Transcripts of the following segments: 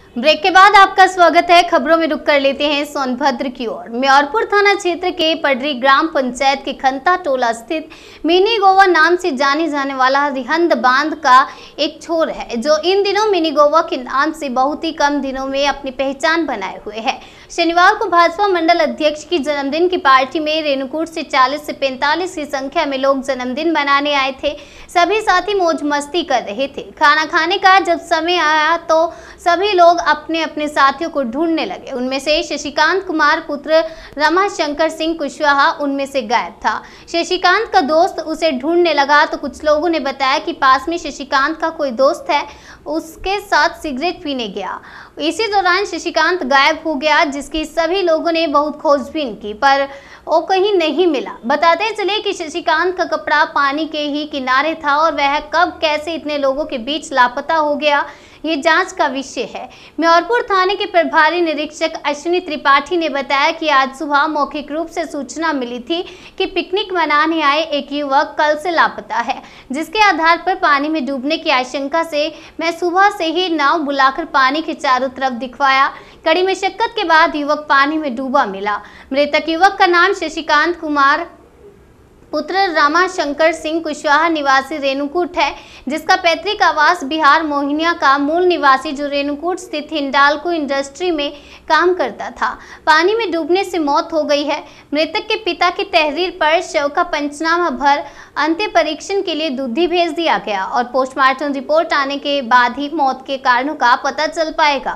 Break के बाद आपका स्वागत है। खबरों में रुक कर लेते हैं सोनभद्र की ओर। म्योरपुर थाना क्षेत्र के पडरी ग्राम पंचायत के खंता टोला स्थित मिनी गोवा नाम से जाने जाने वाला रिहंद बांध का एक छोर है, जो इन दिनों मिनी गोवा के नाम से बहुत ही कम दिनों में अपनी पहचान बनाए हुए है। शनिवार को भाजपा मंडल अध्यक्ष की जन्मदिन की पार्टी में रेणुकूट से 40 से 45 की संख्या में लोग जन्मदिन मनाने आए थे। सभी साथी मौज मस्ती कर रहे थे। खाना खाने का जब समय आया तो सभी लोग अपने अपने साथियों को ढूंढने लगे। उनमें से शशिकांत कुमार पुत्र रमाशंकर सिंह कुशवाहा उनमें से गायब था। शशिकांत का दोस्त उसे ढूंढने लगा तो कुछ लोगों ने बताया कि पास में शशिकांत का कोई दोस्त है, उसके साथ सिगरेट पीने गया। इसी दौरान शशिकांत गायब हो गया, जिसकी सभी लोगों ने बहुत खोजबीन की पर वो कहीं नहीं मिला। बताते चले कि शशिकांत का कपड़ा पानी के ही किनारे था और वह कब कैसे इतने लोगों के बीच लापता हो गया, ये जांच का विषय है। म्योरपुर थाने के प्रभारी निरीक्षक अश्विनी त्रिपाठी ने बताया कि आज सुबह मौखिक रूप से सूचना मिली थी कि पिकनिक मनाने आए एक युवक कल से लापता है, जिसके आधार पर पानी में डूबने की आशंका से मैं सुबह से ही नाव बुलाकर पानी के चारों तरफ दिखवाया। कड़ी मशक्कत के बाद युवक पानी में डूबा मिला। मृतक युवक का नाम शशिकांत कुमार पुत्र रमाशंकर सिंह कुशवाहा निवासी रेणुकूट है, जिसका पैतृक आवास बिहार मोहिनिया का मूल निवासी जो रेणुकूट स्थित हिंडाल्को इंडस्ट्री में काम करता था, पानी में डूबने से मौत हो गई है। मृतक के पिता की तहरीर पर शव का पंचनामा भर अंतिम परीक्षण के लिए दूधी भेज दिया गया और पोस्टमार्टम रिपोर्ट आने के बाद ही मौत के कारणों का पता चल पाएगा।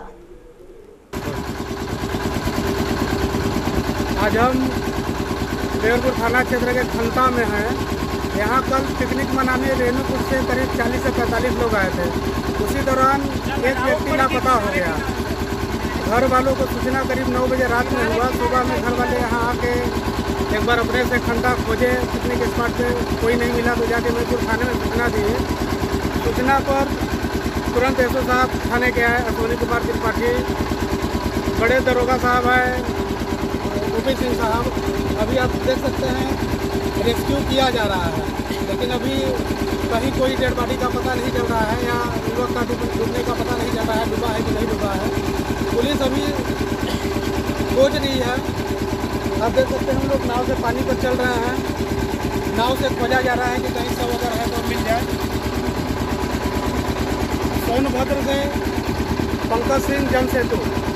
आज हम म्योरपुर थाना क्षेत्र के खंता में हैं। यहाँ कल पिकनिक मनाने रेणुकूट से करीब 40 से 45 लोग आए थे। उसी दौरान एक व्यक्ति लापता हो गया। घर वालों को सूचना करीब 9 बजे रात में हुआ। सुबह में घर वाले यहाँ आके एक बार अपने से खंता खोजे, पिकनिक स्पॉट पे कोई नहीं मिला तो जाके म्योरपुर थाने में सूचना दिए। सूचना पर तुरंत एसओ साहब थाने के आए, अश्विनी कुमार त्रिपाठी, बड़े दरोगा साहब आए, ओपी सिंह साहब। अभी आप देख सकते हैं रेस्क्यू किया जा रहा है, लेकिन अभी कहीं कोई डेड बॉडी का पता नहीं चल रहा है या युवक का डूबने का पता नहीं चल रहा है, डूबा है कि नहीं डूबा है। पुलिस अभी खोज रही है। आप देख सकते हैं हम लोग नाव से पानी पर चल रहे हैं। नाव से खोजा जा रहा है कि कहीं सब अगर है तो मिल जाए। सोनभद्र से पंकज सिंह, जन सेतु।